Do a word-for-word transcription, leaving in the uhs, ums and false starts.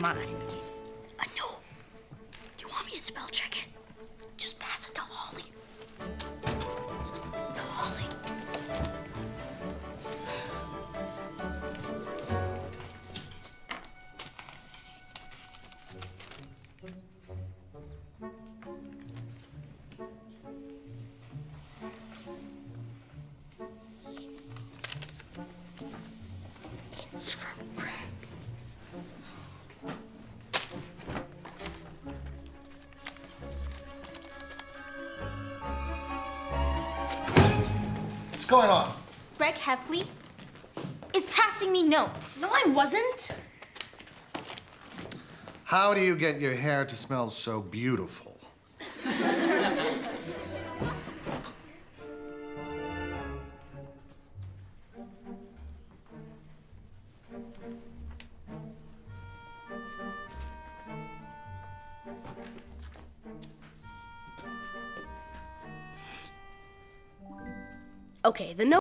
mind. I know. Do you want me to spell check it? Just pass it to Holly. To Holly. It's from Greg. What's going on? Greg Hepley is passing me notes. No, I wasn't. How do you get your hair to smell so beautiful? Okay, the note